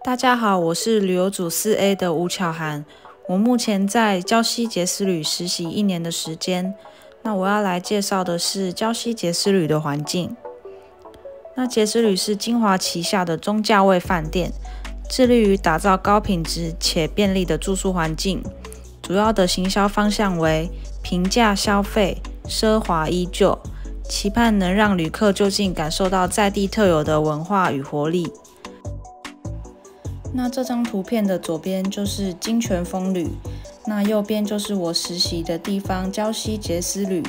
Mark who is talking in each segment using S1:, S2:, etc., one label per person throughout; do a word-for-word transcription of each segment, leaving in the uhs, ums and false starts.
S1: 大家好，我是旅游组四 A 的吴巧涵。我目前在礁溪杰斯旅实习一年的时间。那我要来介绍的是礁溪杰斯旅的环境。那杰斯旅是精华旗下的中价位饭店，致力于打造高品质且便利的住宿环境。主要的行销方向为平价消费、奢华依旧，期盼能让旅客就近感受到在地特有的文化与活力。那这张图片的左边就是金泉风旅，那右边就是我实习的地方礁溪杰斯旅。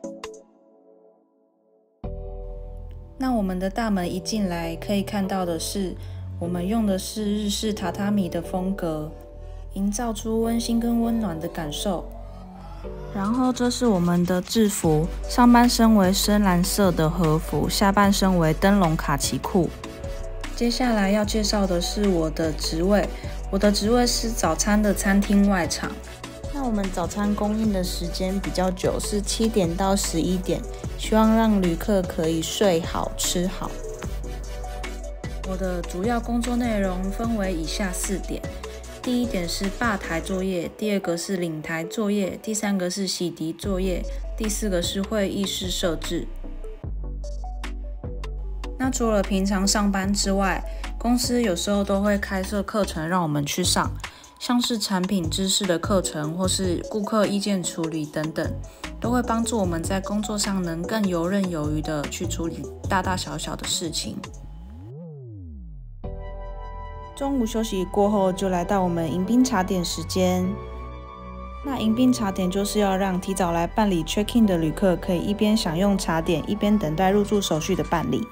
S1: 那我们的大门一进来，可以看到的是，我们用的是日式榻榻米的风格，营造出温馨跟温暖的感受。然后这是我们的制服，上半身为深蓝色的和服，下半身为灯笼卡其裤。接下来要介绍的是我的职位，我的职位是早餐的餐厅外场。那我们早餐供应的时间比较久，是七点到十一点，希望让旅客可以睡好吃好。我的主要工作内容分为以下四点。第一点是吧台作业，第二个是领台作业，第三个是洗涤作业，第四个是会议室设置。那除了平常上班之外，公司有时候都会开设课程让我们去上，像是产品知识的课程或是顾客意见处理等等，都会帮助我们在工作上能更游刃有余的去处理大大小小的事情。中午休息过后，就来到我们迎宾茶点时间。那迎宾茶点就是要让提早来办理 check in 的旅客可以一边享用茶点，一边等待入住手续的办理。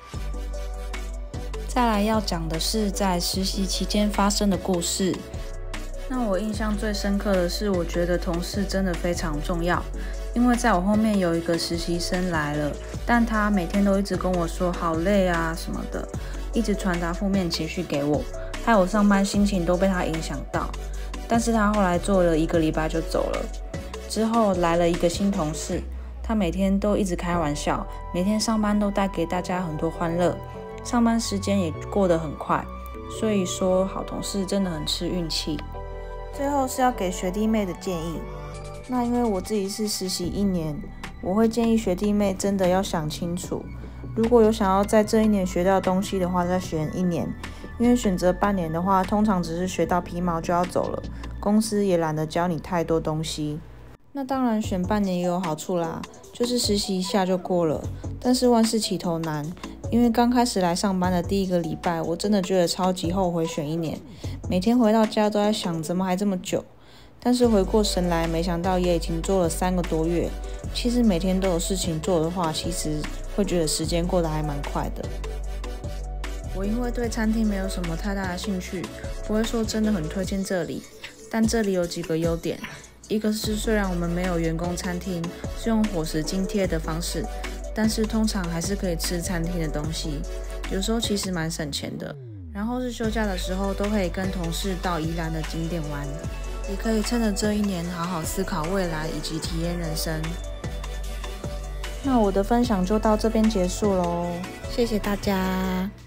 S1: 再来要讲的是在实习期间发生的故事。那我印象最深刻的是，我觉得同事真的非常重要，因为在我后面有一个实习生来了，但他每天都一直跟我说好累啊什么的，一直传达负面情绪给我，害我上班心情都被他影响到。但是他后来做了一个礼拜就走了。之后来了一个新同事，他每天都一直开玩笑，每天上班都带给大家很多欢乐，上班时间也过得很快。所以说好同事真的很吃运气。最后是要给学弟妹的建议。那因为我自己是实习一年，我会建议学弟妹真的要想清楚，如果有想要在这一年学到东西的话，再选一年。因为选择半年的话，通常只是学到皮毛就要走了，公司也懒得教你太多东西。那当然选半年也有好处啦，就是实习一下就过了。但是万事起头难，因为刚开始来上班的第一个礼拜，我真的觉得超级后悔选一年，每天回到家都在想怎么还这么久。但是回过神来，没想到也已经做了三个多月。其实每天都有事情做的话，其实会觉得时间过得还蛮快的。我因为对餐厅没有什么太大的兴趣，不会说真的很推荐这里，但这里有几个优点。一个是虽然我们没有员工餐厅，是用伙食津贴的方式，但是通常还是可以吃餐厅的东西，有时候其实蛮省钱的。然后是休假的时候都可以跟同事到宜兰的景点玩，也可以趁着这一年好好思考未来以及体验人生。那我的分享就到这边结束咯，谢谢大家。